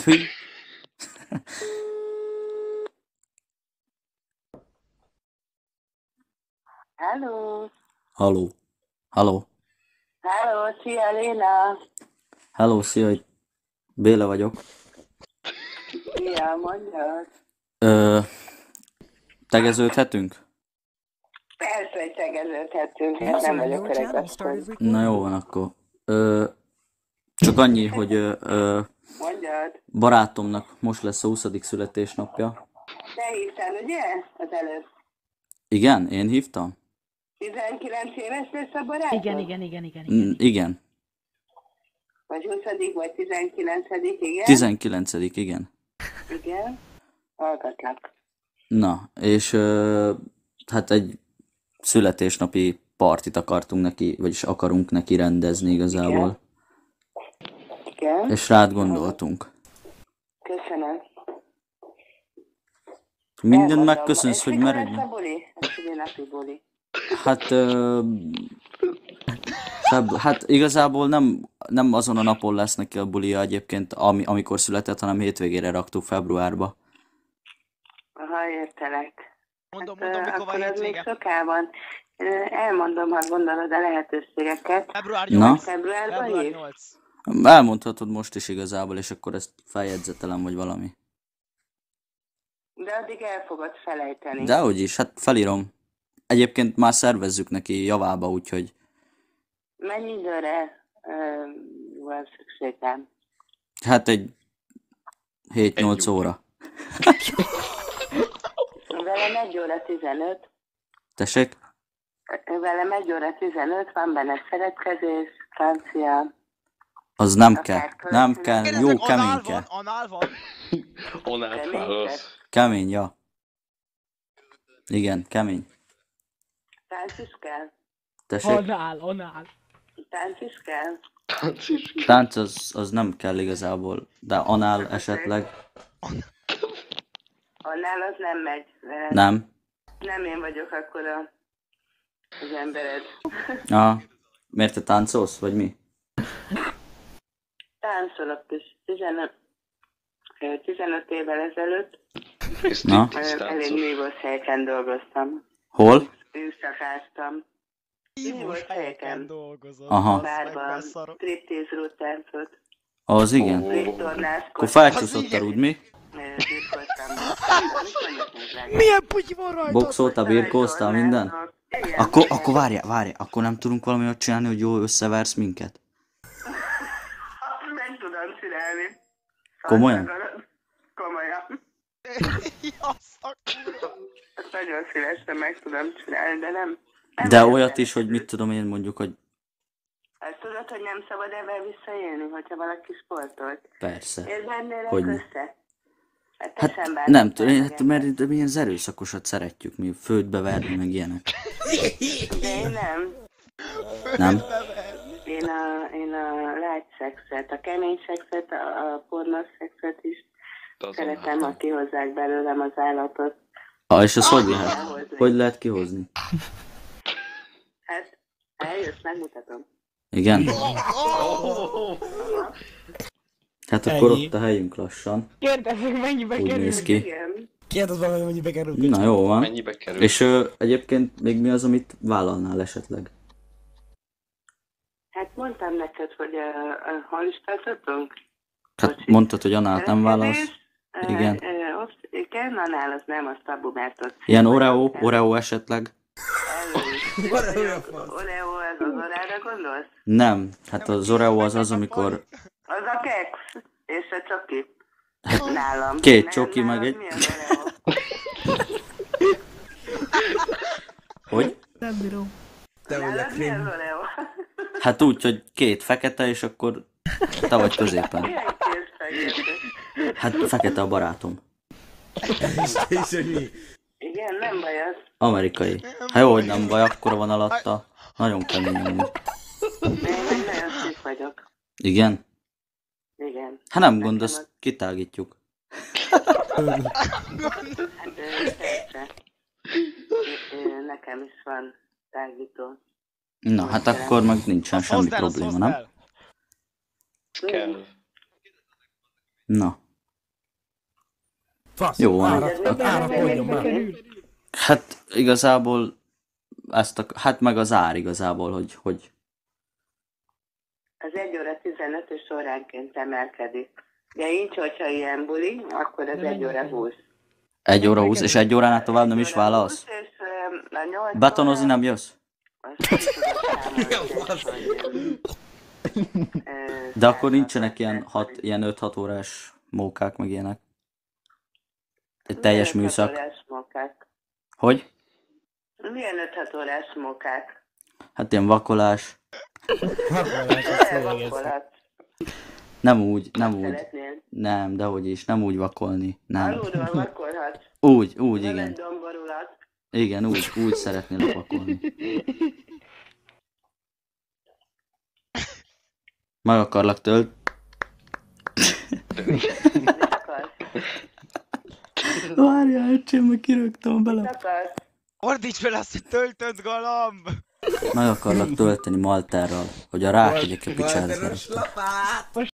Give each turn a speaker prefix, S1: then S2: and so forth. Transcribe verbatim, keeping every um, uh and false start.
S1: Tüj.
S2: Hello.
S1: Haló. Haló.
S2: Hello, szia Léna.
S1: Hello, szia, itt Béla vagyok.
S2: Szia, mondjad.
S1: Ö, tegeződhetünk?
S2: Persze, hogy tegeződhetünk, hát nem vagyok öregasszony.
S1: Na jó van akkor. Ö, csak annyi, hogy ö, ö,
S2: Mondjad.
S1: barátomnak most lesz a huszadik születésnapja.
S2: Te hívtál, ugye? Az előtt.
S1: Igen? Én hívtam?
S2: tizenkilenc éves lesz a barátod?
S3: Igen, igen, igen, igen.
S1: Mm,
S3: igen.
S1: igen.
S2: Vagy huszadik, vagy tizenkilencedik, igen?
S1: tizenkilencedik igen.
S2: Igen. Hallgatlak.
S1: Na, és ö, hát egy születésnapi partit akartunk neki, vagyis akarunk neki rendezni igazából.
S2: Igen.
S1: És rád gondoltunk.
S2: Köszönöm.
S1: Mindent
S2: Elmondom.
S1: megköszönsz,
S2: És
S1: hogy
S2: mikor
S1: meredj.
S2: lesz a buli? A szülinapi buli.
S1: Hát, ö, feb, hát igazából nem, nem azon a napon lesz neki a bulia egyébként, ami, amikor született, hanem hétvégére raktuk februárba.
S2: Aha, értelek.
S4: Mondom,
S2: Hát,
S4: mondom,
S2: ö,
S4: mikor van
S2: akkor az még
S4: hétvége.
S2: sokában. Ö, Elmondom, ha gondolod a lehetőségeket.
S4: Február
S1: Na?
S4: nyolc.
S2: Februárban
S4: Február
S2: hív?
S4: nyolc.
S1: Elmondhatod most is igazából, és akkor ezt feljegyzetelem, vagy valami.
S2: De addig el fogod felejteni.
S1: Dehogy is, hát felírom. Egyébként már szervezzük neki javába, úgyhogy
S2: Mennyi időre ö, van szükségem?
S1: hát egy hét-nyolc óra.
S2: Velem egy óra tizenöt.
S1: Tessék?
S2: Velem egy óra tizenöt, van benne szeretkezés, francia.
S1: Az nem
S2: Akár
S1: kell.
S2: kölcsönök.
S1: Nem kell. Jó,
S4: Kérdezek, anál
S1: kemény
S4: van?
S1: kell.
S4: Anál van?
S5: Onál
S2: Kemény
S5: válasz.
S1: Kemény, ja. Igen, kemény.
S2: Tánc is kell?
S1: Tessék?
S3: Onál, onál.
S2: Tánc is kell?
S1: Tánc az, az nem kell igazából, de anál esetleg
S2: Annál az nem megy. Velem.
S1: nem.
S2: Nem én vagyok akkor a, az embered.
S1: Ah, miért te táncolsz, vagy mi?
S2: Táncolok is. tizenöt, tizenöt évvel ezelőtt
S1: Na?
S2: ö, elég nívós helyeken dolgoztam.
S1: Hol?
S2: Őszakáztam.
S4: Hívós
S2: helyeken
S4: helyeken dolgozol.
S1: Aha.
S4: Azt meg
S2: Bárban,
S4: beszarok.
S2: striptease rúttáncot,
S1: Az igen.
S5: Ó.
S1: Akkor
S2: végtornázkodtam,
S1: felcsúszottál úgy mi?
S2: birkoltam.
S4: Milyen putyi van rajta?
S1: Boxoltál, birkóztál, minden? Akkor, akkor várjál, várjál, akkor nem tudunk valami olyat csinálni, hogy jól összeversz minket?
S2: Meg tudom csinálni.
S1: Komolyan?
S2: Komolyan.
S4: Azt a kurva.
S2: Ezt nagyon szívesen meg tudom csinálni, de nem. nem
S1: De
S2: nagyon
S1: olyat is, hogy
S2: szeretem.
S1: mit tudom én mondjuk, hogy
S2: Ezt tudod, hogy nem szabad ebben visszaélni, hogyha valaki sportolt.
S1: persze.
S2: Én bennélek
S1: Hogyne.
S2: össze. Hát,
S1: Hát
S2: eszembe
S1: nem
S2: jutott
S1: tudom, hát,
S2: nekem.
S1: mert mi az erőszakosat szeretjük, mi földbe verni, meg ilyenek.
S2: De én nem.
S1: Nem?
S2: Én a, én a light szexet, a kemény szexet, a, a pornos szexet is szeretem, ha kihozzák belőlem az állatot.
S1: Ah, és ez hogy lehet? Hogy lehet kihozni?
S2: Hát, eljössz, megmutatom.
S1: Igen? Hát akkor
S6: Ennyi.
S1: ott a helyünk lassan.
S3: Kérdezzük, mennyibe
S1: Úgy
S3: kerül.
S1: néz ki.
S2: Igen.
S6: Kérdezd valami, mennyibe kerül.
S1: Na jó van.
S5: Mennyibe kerül?
S1: És ö, egyébként még mi az, amit vállalnál esetleg?
S2: Hát mondtam neked, hogy uh, uh, hol is tartottunk?
S1: Hát mondtad, hogy Anált nem vállalsz.
S2: Szeretkezés,
S1: Igen.
S2: Uh, uh, osz, igen, annál az nem, az tabu, mert ott...
S1: Ilyen Oreo, Oreo esetleg?
S2: Oreo, Oreo, ez az orára gondolsz?
S1: Nem. Hát az Oreo az az, amikor
S2: Az a keks, és a csoki. Nálam.
S1: két
S2: Nem,
S1: csoki
S2: nálad
S1: meg egy...
S2: mi az Oreo?
S1: Hogy?
S6: Nem bírom. Te vagy a
S2: Nálad mi az
S6: krém.
S2: Oreo?
S1: Hát úgy, hogy két fekete, és akkor te vagy középen.
S2: Milyen két fekete?
S1: Hát fekete a barátom.
S6: És te is, hogy mi?
S2: Igen, nem baj az.
S1: Amerikai. Hát jó, hogy nem baj, akkor van alatta. Nagyon kemény amúgy.
S2: Én meg nagyon szép vagyok.
S1: Igen?
S2: Igen.
S1: Hát nem
S2: Nekem
S1: gond,
S2: az-
S1: azt kitágítjuk.
S2: Hát ö, persze. Ö, ö, Nekem is van tágító.
S1: Na, hát akkor meg nincsen
S4: Azt
S1: semmi
S4: hozd el, azt
S1: probléma,
S4: hozd
S1: nem?
S4: el.
S5: Kell.
S1: Na,
S6: Fasz,
S1: Jó van.
S6: árat, árat mondjon már.
S1: Hát igazából ezt a, hát meg az ár igazából, hogy, hogy
S2: Az egy óra tizenöt és óránként emelkedik. De nincs, hogyha ilyen buli, akkor az egy óra húsz.
S1: egy óra húsz, és egy óránál tovább nem is válasz?
S2: És ö, a nyolc
S1: Betonozni nem jössz?
S2: azt nem tudom számolni, hogy, ö,
S1: De akkor nincsenek ilyen, hat, ilyen öt-hat órás mókák, meg ilyenek. Egy teljes
S2: milyen öt-hat
S1: műszak.
S2: órás mókák?
S1: Hogy?
S2: Milyen öt-hat órás mókák?
S1: Hát ilyen vakolás.
S6: Vakolás, az
S2: Te
S6: tényleg ez.
S2: vakolat.
S1: Nem úgy, nem úgy.
S2: Szeretnél?
S1: Nem, dehogy is, nem úgy vakolni. Nem.
S2: Alulról vakolhatsz.
S1: Úgy, úgy,
S2: Van egy
S1: igen.
S2: domborulat.
S1: Igen, úgy, úgy szeretnélek vakolni. Meg akarlak tölt.
S2: Mit akarsz?
S1: Várjál, öcsém, meg kirögtem
S2: Mit
S1: bele.
S2: akarsz?
S4: Ordíts fel azt, hogy töltött galamb!
S1: Meg akarlak tölteni maltárral, hogy a rák egyek a picsára.
S6: Valteros lapát!